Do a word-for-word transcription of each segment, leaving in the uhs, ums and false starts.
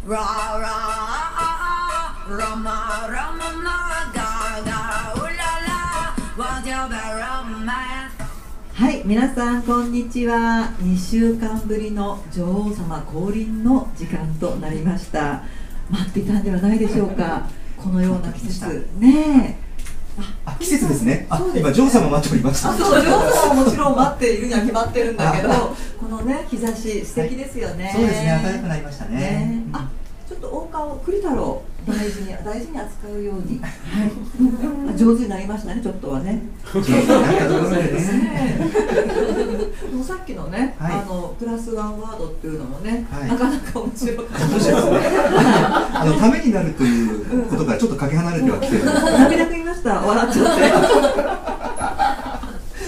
はい、皆さんこんにちは。にしゅうかんぶりの女王様降臨の時間となりました。待っていたんではないでしょうか。このような季節ねえ。 あ、季節ですね。あ、今女王様待っておりました。 あ、そう、女王様ももちろん待っているには決まってるんだけど、このね日差し素敵ですよね。 はい、そうですね。暖かくなりましたね。ね、 あ、ちょっと王冠を栗太郎大事に大事に扱うように、はい、上手になりましたね。ちょっとはね。もうさっきのね、はい、あのプラスワンワードっていうのもね、はい、なかなか面白かったですね。 あのためになるということからちょっとかけ離れてはきてる。 涙ぐみました。笑っちゃって。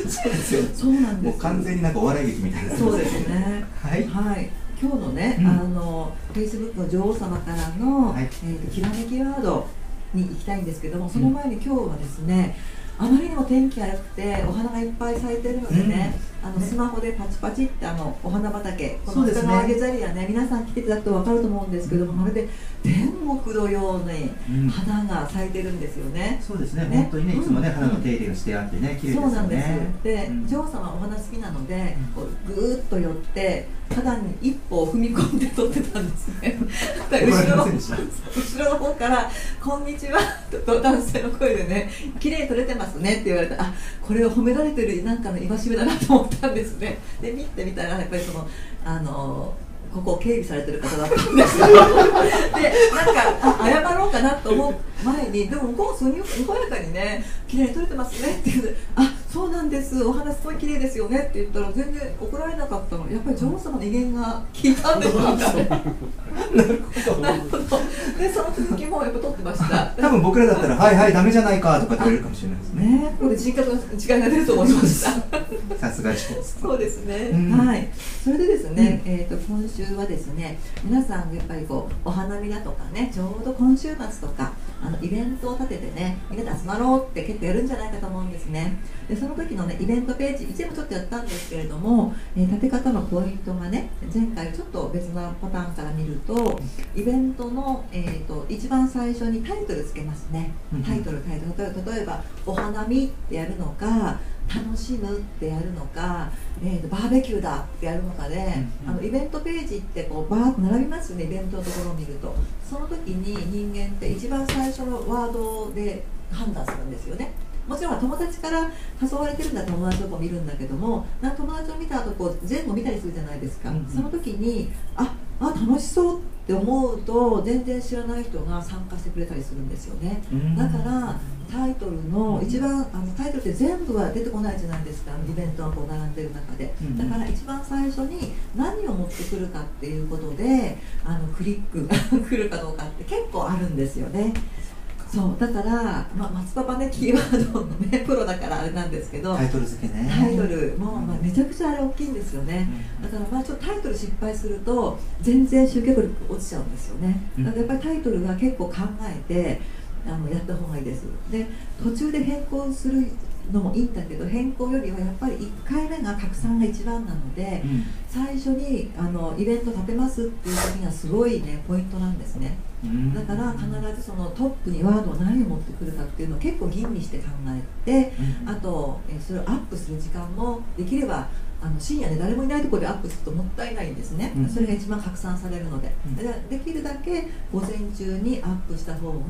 そうですよ。 そうなんです。 もう完全になんかお笑い劇みたいな。 そうですね。 はい。 はい。今日のね、うん、あのフェイスブックの女王様からの、はい、えーと、きらめきワードに行きたいんですけども、その前に今日はですね、あまりにも天気が良くてお花がいっぱい咲いてるのでね、うん、あのスマホでパチパチってあのお花畑、この北川ゲザリアね、皆さん来ていただくと分かると思うんですけども、まるで天国のように花が咲いてるんですよね。 そうですね、本当にね、いつもね、花の手入れをしてあってね、綺麗ですよね。そうなんです。 で、女王様はお花好きなので、こうぐーっと寄って花壇に一歩を踏み込んで撮ってたんですね。後ろの後ろの方から「こんにちは」と男性の声でね「綺麗に撮れてますね」って言われて、あ、これを褒められてるなんかの戒めだなと思ったんですね。で見てみたらやっぱりそのあのここを警備されてる方だったんですよ。で、なんかあ謝ろうかなと思う前に、でも向こうすごいにこやかにね「綺麗に撮れてますね」って言うので「あ、そうなんです、お花すごい綺麗ですよね」って言ったら全然怒られなかったの。やっぱり女王様の威厳が効いたんですよね。なるほど。なるほど。で、その続きもやっぱ撮ってました。 多分僕らだったら「はいはいダメじゃないか」とかって言われるかもしれないですね。 ね、これ人格の違いが出ると思いました。 さすがです。 そうですね。うん、はい。それでですね、うん、えっと今週はですね、皆さんやっぱりこうお花見だとかね、ちょうど今週末とかあのイベントを立ててね、みんなで集まろうって結構やるんじゃないかと思うんですね。で、その時のねイベントページ、以前もちょっとやったんですけれども、えー、立て方のポイントがね、前回ちょっと別なパターンから見ると、イベントの、えー、と一番最初にタイトルつけますね。タイトルタイトル、例えばお花見ってやるのか、楽しむってやるのか、えー、とバーベキューだってやるのかで、うんうん、あのイベントページってこうバーッと並びますよね。イベントのところを見ると、その時に人間って一番最初のワードで判断するんですよね。もちろん友達から誘われてるんだったら友達の子見るんだけども、なん友達を見た後こう前後見たりするじゃないですか、うんうん、その時にああ楽しそうって思うと全然知らない人が参加してくれたりするんですよね。だからタイトルの一番あのタイトルって全部は出てこないじゃないですか、イベントがこう並んでる中で。だから一番最初に何を持ってくるかっていうことであのクリックが来るかどうかって結構あるんですよね。そうだから、まあ、松パパねキーワードのねプロだからあれなんですけど、 タイトル付けね、 タイトルも、まあ、めちゃくちゃあれ大きいんですよね。だからまあちょっとタイトル失敗すると全然集客力落ちちゃうんですよね。だからやっぱりタイトルが結構考えてあのやった方がいいです。で、途中で変更するのもいいんだけど、変更よりはやっぱりいっかいめが拡散が一番なので、うん、最初にあのイベント立てますっていう時にはすごいねポイントなんですね。だから必ずそのトップにワードを何を持ってくるかっていうのを結構吟味して考えて、うん、あとそれをアップする時間もできればあの深夜で誰もいないところでアップするともったいないんですね、うん、それが一番拡散されるので、うん、で, できるだけ午前中にアップした方が、うん、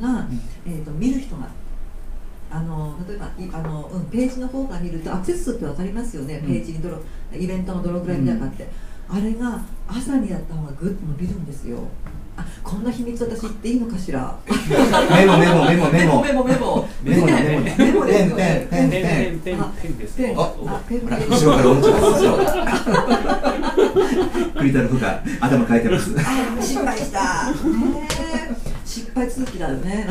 えー、と見る人があの例えばあの、うん、ページの方から見るとアクセス数って分かりますよね、うん、ページにどのイベントのどのぐらい見たかって、うん、あれが朝にやった方がグッと伸びるんですよ。あ、こんな秘密私言っていいのかしら。 メモメモメモメモメモメモメモメモメモですよね。 ペンペンペンペンペンです。 ペンあペンペン後ろから落ちますよ。クリタルフが頭書いてます。 あ、失敗した。失敗続きだよね。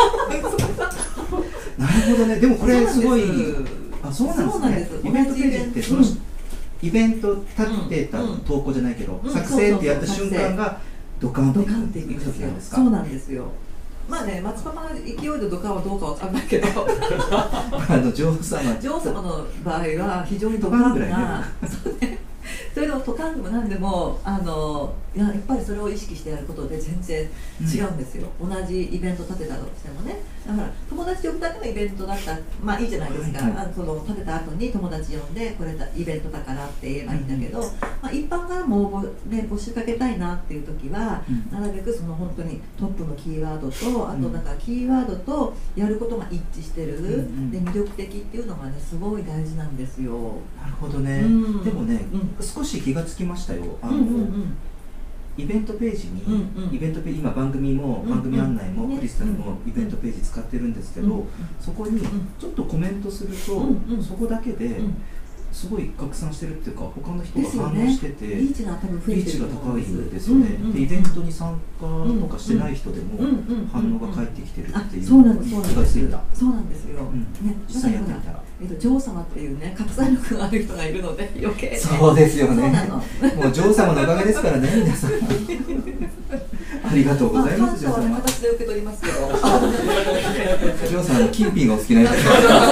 なるほどね。でもこれすごい。あ、そうなんですね。イベントページってそのイベント立てた投稿じゃないけど、作成ってやった瞬間がドカンといく時なんですか。 そうなんですよ。まあね、松パパの勢いでドカンはどうかわかんないけど、 あの女王様女王様の場合は非常にドカンがそれでも都会でも何でもあのややっぱりそれを意識してやることで全然違うんですよ、うん、同じイベント立てたとしてもね。だから友達呼ぶだけのイベントだったらまあいいじゃないですか、はいはい、あのその立てた後に友達呼んでこれだイベントだからって言えばいいんだけど、うん、まあ、一般からも応募、ね、募集かけたいなっていう時は、うん、なるべくその本当にトップのキーワードとあとなんかキーワードとやることが一致してる、うん、で魅力的っていうのがねすごい大事なんですよ。 なるほどね、うん、でもね、うん、少し気がつきましたよ。あの、うんうんうん、イベントページに、うんうん、イベントページ今番組も、うんうん、番組案内も、うん、クリスタルもイベントページ使ってるんですけど、うんうん、そこにちょっとコメントすると、うんうん、そこだけですごい拡散してるっていうか他の人が反応してて、ね、 リーチが多分増えてるリーチが高いんですよね、うんうん、でイベントに参加とかしてない人でも反応が返ってきてるっていうそうなんです、そう気がついた。 そうなんですよ、うんね、 実際やってみたら、 えっと、女王様っていうね拡散力がある人がいるので余計、ね、 そうですよね。もう女王様のおかげですからね皆さんありがとうございます。 感謝はね形で受け取りますけど女王様のキンピンがお好きな人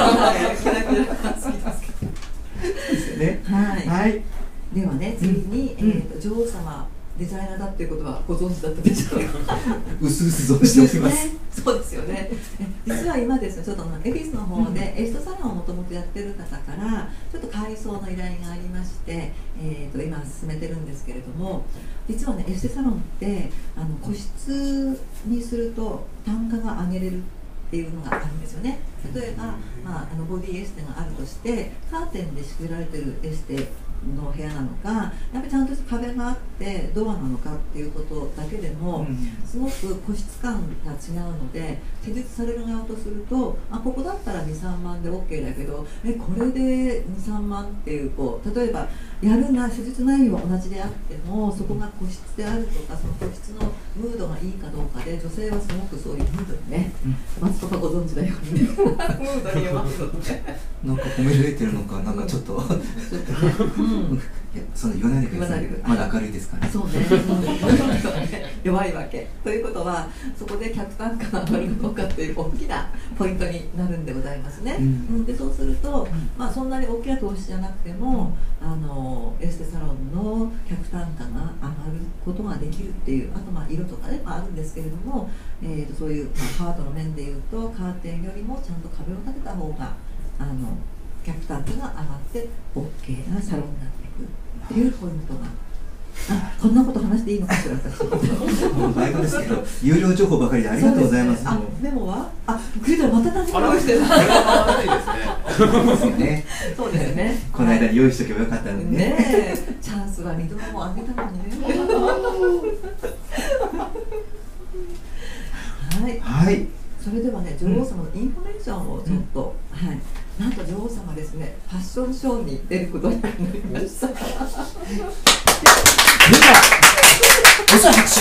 ですよね。 はい、 はい、 ではね次に、うん、えーと、女王様デザイナーだっていうことはご存知だったでしょうか。 うすうす存じております。 そうですよね。実は今ですね、ちょっと恵比寿の方でエステサロンをもともとやってる方からちょっと改装の依頼がありまして、えー、と今進めてるんですけれども、実はねエステサロンってあの個室にすると単価が上げれるっていうのがあるんですよね。例えば、まあ、あのボディエステがあるとしてカーテンで仕切られてるエステの部屋なのか、やっぱりちゃんとした壁があってドアなのかっていうことだけでも、うん、すごく個室感が違うので施術される側とすると、あここだったら にさんまんで OK だけどえこれで にさんまんっていう、こう例えばやるな施術内容は同じであってもそこが個室であるとかその個室のムードがいいかどうかで女性はすごくそういうムードにね、うん、松とかご存知だようにねムードに弱くってなんか褒められてるのかなんかちょっとちょっとね、うん、いやそんな言わないでください。まだ明るいですかね。 そうね弱いわけということはそこで客単価が上がるかどうかっていう大きなポイントになるんでございますね、うん、でそうすると、まあ、そんなに大きな投資じゃなくてもあのエステサロンの客単価が上がることができるっていう、あとまあ色とかね、まあ、あるんですけれども、えー、とそういう、まあ、ハートの面でいうとカーテンよりもちゃんと壁を立てた方があの客単価が上がって OK なサロンになっていくっていうポイントが。あ、こんなこと話していいのかしら私。 バイトですけど、有料情報ばかりでありがとうございます。 あ、メモは？あ、クリタまた何か用意してる。そうですね。 この間に用意しとけばよかったのにね。 ね、チャンスは二度もあげたのにね。はい。 はい。 それではね、女王様のインフォメーションをちょっと、うん、はい。なんと女王様ですね、ファッションショーに出ることになりました。出た。 おそ拍手。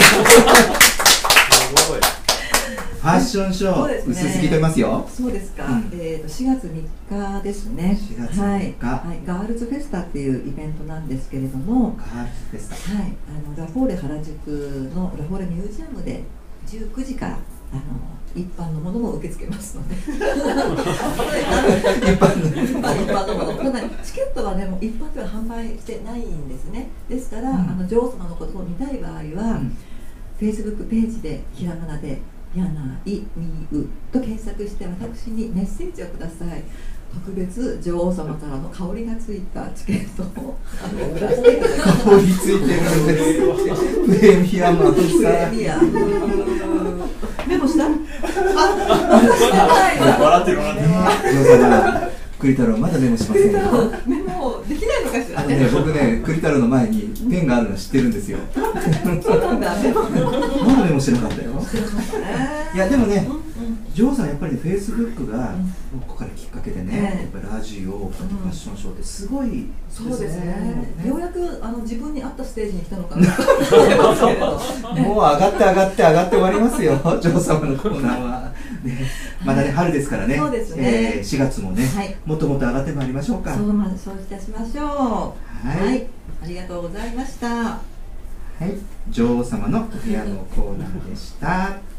ファッションショー、ね、薄すぎてますよ。 そうですか。うん、えっ、ー、としがつみっかですね。 しがつみっか、はい、 はい、ガールズフェスタっていうイベントなんですけれども、 ガールズフェスタ、 はい、あのラフォーレ原宿のラフォーレミュージアムでじゅうくじからあの一般のものも受け付けますので一般のもの、ただチケットはねもう一般では販売してないんですね。ですから、うん、あの女王様のことを見たい場合は、うん、Facebook ページでひらがなで柳みうと検索して私にメッセージをください。特別女王様からの香りがついたチケットを香りついてるんです。プレミアムプレミアムメモした？あ、 笑ってる笑ってる。 女王様栗太郎まだメモしませんよ。 メモできないのかしら。 あのね、僕ね栗太郎の前にペンがあるの知ってるんですよ。 そうなんだ。メモまだメモしてなかったよ。いやでもね、女王さんやっぱりフェイスブックがここからきっかけでね、やっぱりラジオ、ファッションショーってすごい。 そうですね。ようやくあの自分に合ったステージに来たのかなと思いますけれど。 もう上がって上がって上がって終わりますよ。女王様のコーナーは。ね、まだね春ですからね。 そうですね。 えー、しがつもね、はい、もっともっと上がってまいりましょうか。 そうまそういたしましょう。はい、はい、ありがとうございました。 はい、女王様のお部屋のコーナーでした。